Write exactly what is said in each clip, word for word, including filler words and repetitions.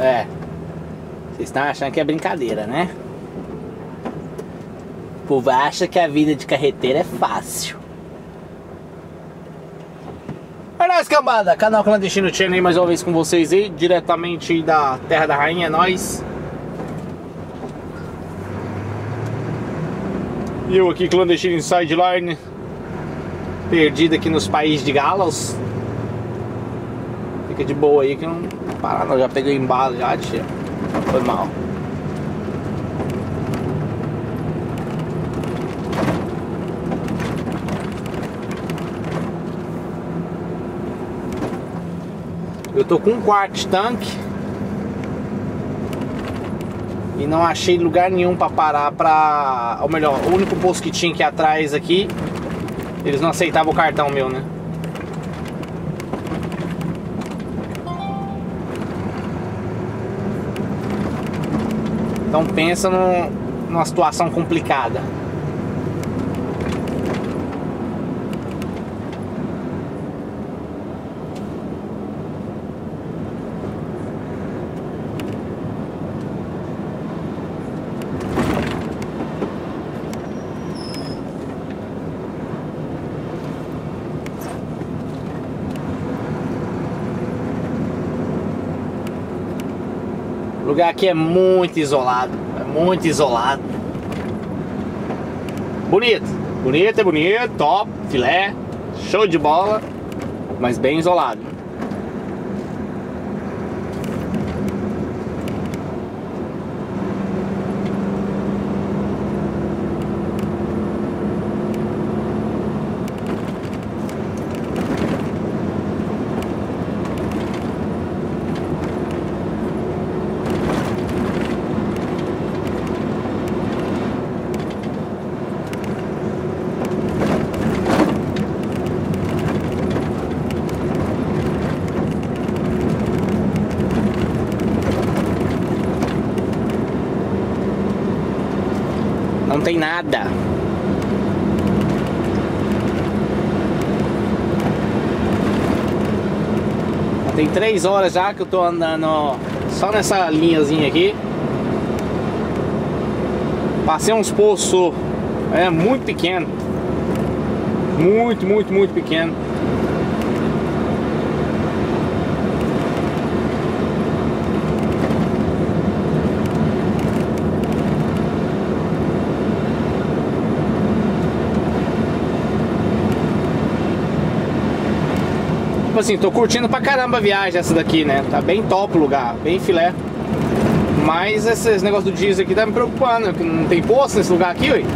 É. Vocês estão achando que é brincadeira, né? O povo acha que a vida de carreteira é fácil. É nóis, cambada! Canal Clandestino Channel aí mais uma vez com vocês aí, diretamente da Terra da Rainha, é nóis! E eu aqui, Clandestino Sideline, perdido aqui nos países de Galos. Fica de boa aí que não parar não, já peguei embalo já, tia. Foi mal. Eu tô com um quarto de tanque e não achei lugar nenhum pra parar pra... Ou melhor, o único posto que tinha aqui atrás aqui, eles não aceitavam o cartão meu, né? Então pensa num, numa situação complicada. O lugar aqui é muito isolado, é muito isolado. Bonito, bonito, é bonito, top, filé, show de bola, mas bem isolado. Não tem nada. Tem três horas já que eu tô andando só nessa linhazinha aqui. Passei uns poços, é muito pequeno. Muito, muito, muito pequeno. Tipo assim, tô curtindo pra caramba a viagem essa daqui, né? Tá bem top o lugar, bem filé. Mas esses negócios do diesel aqui tá me preocupando, que não tem poço nesse lugar aqui, ué.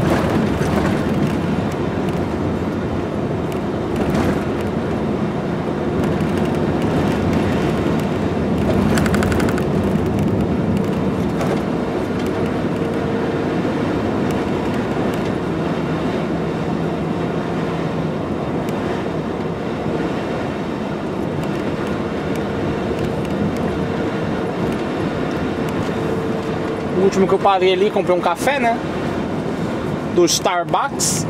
O último que eu parei ali, comprei um café, né? Do Starbucks.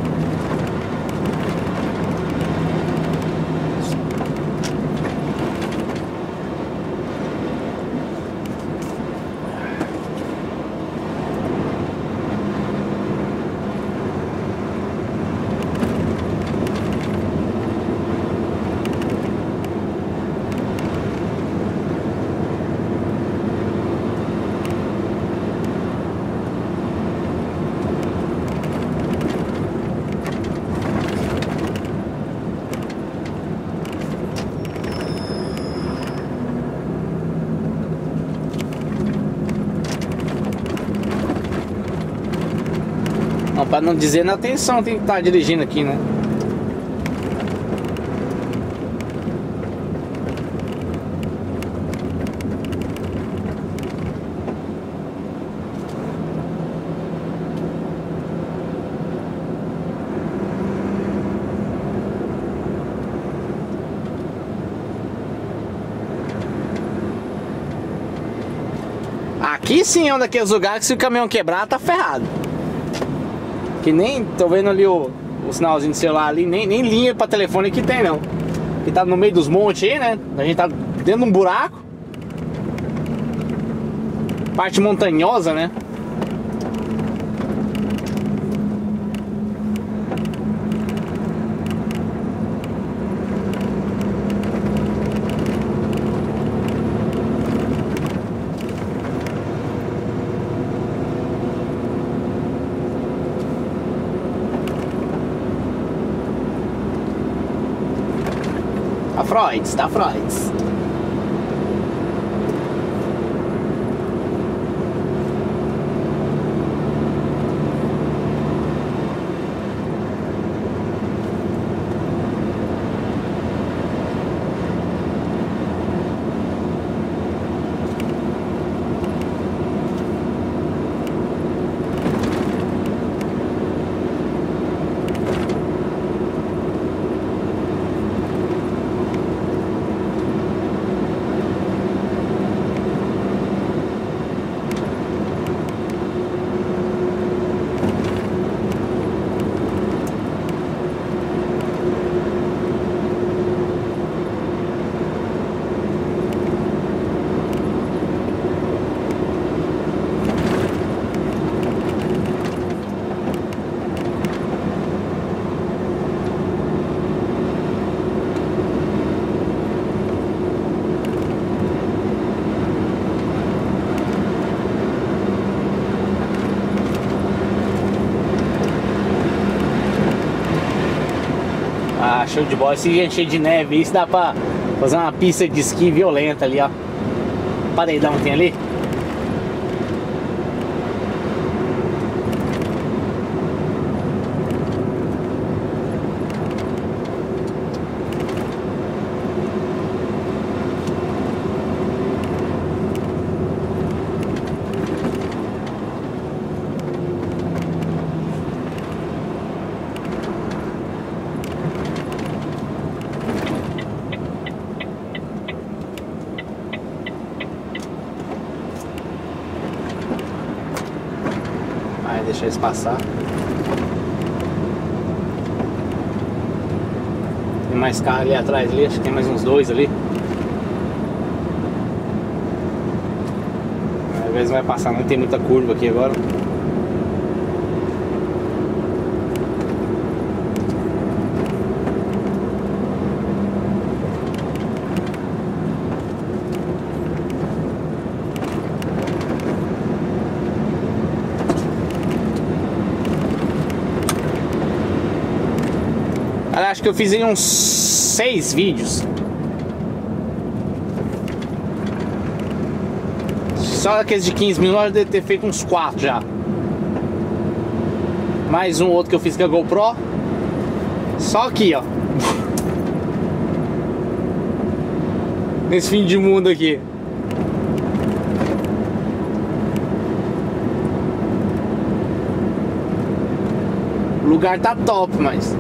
Não, pra não dizer na atenção, tem que estar dirigindo aqui, né? Aqui sim é um daqueles lugares que se o caminhão quebrar, tá ferrado. Que nem, tô vendo ali o, o sinalzinho de celular ali, nem, nem linha pra telefone que tem não. Que tá no meio dos montes aí, né? A gente tá dentro de um buraco. parte montanhosa, né? A Freud, tá Freud. Ah, show de bola. Se encher de neve, isso dá pra fazer uma pista de esqui violenta ali, ó. Paredão tem ali. Deixa eles passar. Tem mais carro ali atrás ali, acho que tem mais uns dois ali. Às vezes não vai passar, não tem muita curva aqui agora. Acho que eu fiz em uns seis vídeos. Só aqueles de quinze minutos eu devo ter feito uns quatro já. Mais um outro que eu fiz com a GoPro. Só aqui, ó. Nesse fim de mundo aqui. O lugar tá top, mas...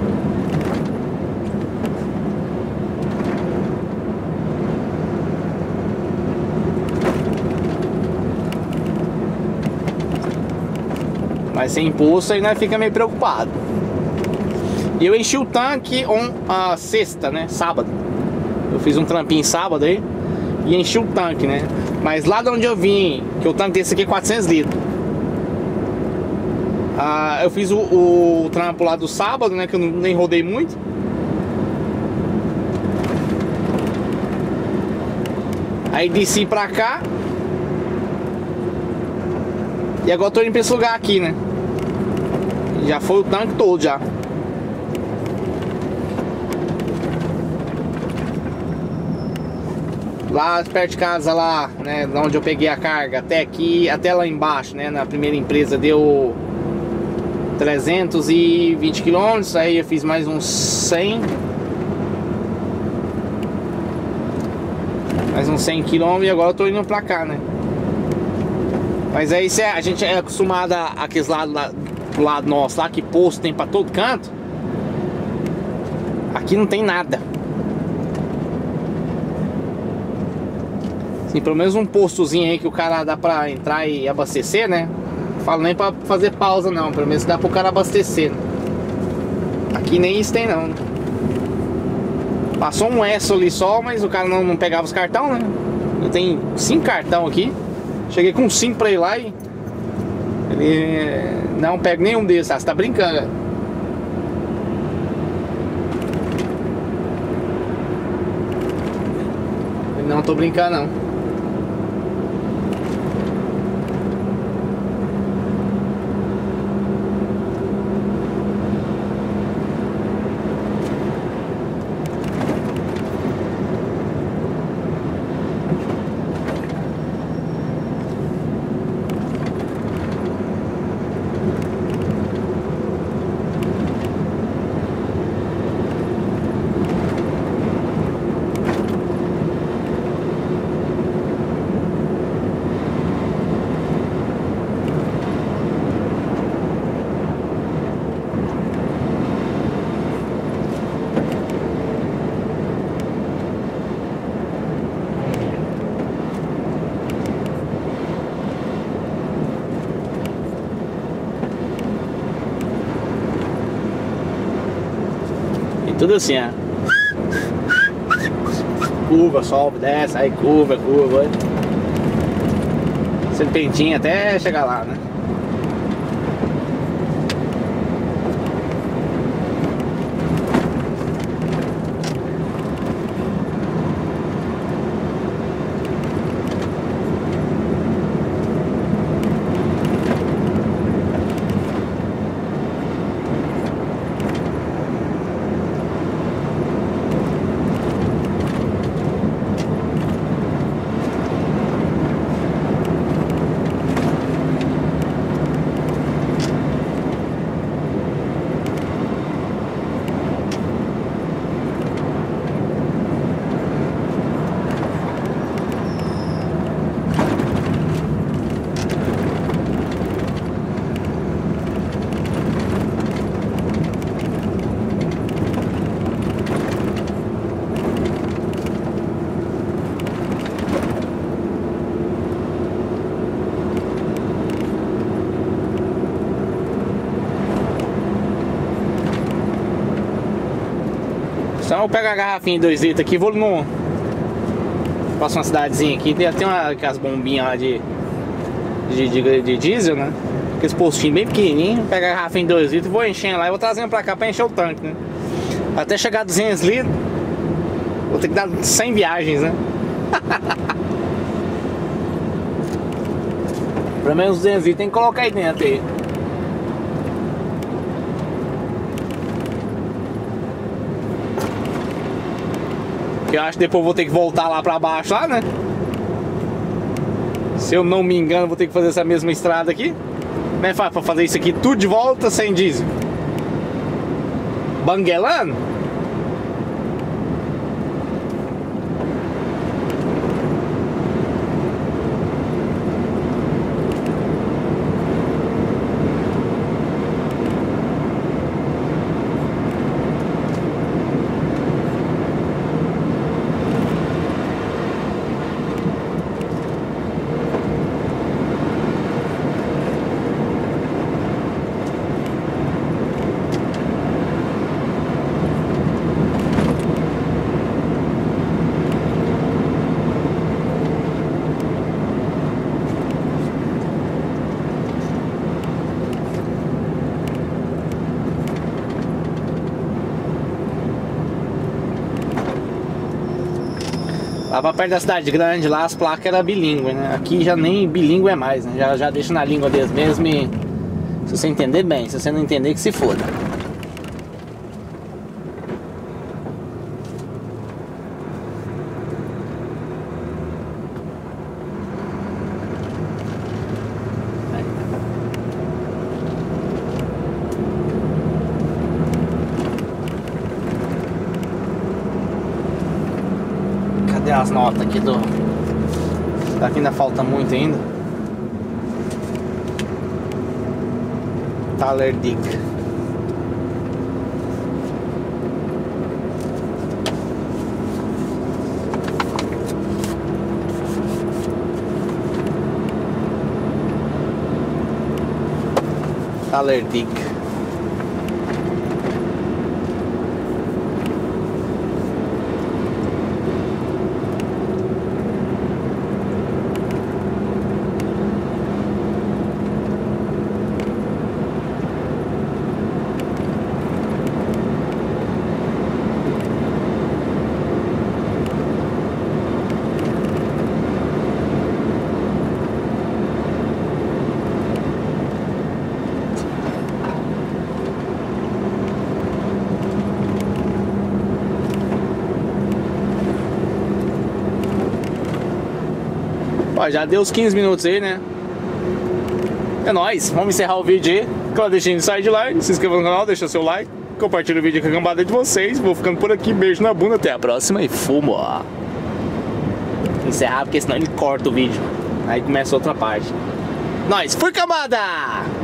Mas sem impulso aí nós fica meio preocupado. E eu enchi o tanque on, a sexta, né? Sábado. Eu fiz um trampinho sábado aí e enchi o tanque, né? Mas lá de onde eu vim, que o tanque desse aqui é quatrocentos litros. Ah, eu fiz o, o trampo lá do sábado, né? Que eu não, nem rodei muito. Aí desci pra cá. E agora eu tô indo pra esse lugar aqui, né? Já foi o tanque todo já. Lá perto de casa lá, né, onde eu peguei a carga, até aqui, até lá embaixo, né, na primeira empresa deu trezentos e vinte quilômetros, aí eu fiz mais uns cem. Mais uns cem quilômetros e agora eu tô indo pra cá, né? Mas aí se a gente é acostumado a aqueles lados lá, pro lado nosso lá, que posto tem pra todo canto. Aqui não tem nada. Assim, pelo menos um postozinho aí que o cara dá pra entrar e abastecer, né? Não falo nem pra fazer pausa não, pelo menos dá pro cara abastecer, né? Aqui nem isso tem não, né? Passou um S ali só, mas o cara não, não pegava os cartão, né? Eu tenho cinco cartão aqui. Cheguei com cinco pra ir lá e ele não pega nenhum desses. Ah, você tá brincando, cara. Não tô brincando, não. Tudo assim, ó. Curva, sobe, desce, aí curva, curva. Serpentinha até chegar lá, né? Então eu pego a garrafinha de dois litros aqui e vou no... Passo uma cidadezinha aqui, tem uma, aquelas bombinhas lá de, de, de, de diesel, né? Aqueles postinhos bem pequenininhos. Pego a garrafinha de dois litros, vou enchendo lá e vou trazendo pra cá pra encher o tanque, né? Até chegar a duzentos litros, vou ter que dar cem viagens, né? Pelo menos duzentos litros tem que colocar aí dentro aí. Eu acho que depois vou ter que voltar lá pra baixo lá, né? Se eu não me engano, vou ter que fazer essa mesma estrada aqui. Como é que faz pra fazer isso aqui tudo de volta sem diesel? Banguelando? Lá pra perto da cidade grande, lá as placas eram bilíngue, né? Aqui já nem bilíngue é mais, né? Já, já deixa na língua deles mesmo e... Se você entender bem, se você não entender, que se foda. Cadê as notas aqui do... Daqui ainda falta muito ainda. Thaler Dick. Thaler Dick. Ó, já deu uns quinze minutos aí, né? É nóis, vamos encerrar o vídeo aí. Clandestino de Side Line, se inscreva no canal, deixa seu like, compartilha o vídeo com a cambada de vocês. Vou ficando por aqui, beijo na bunda, até a próxima e fumo. Vou encerrar porque senão ele corta o vídeo. Aí começa outra parte. Nós, fui, cambada!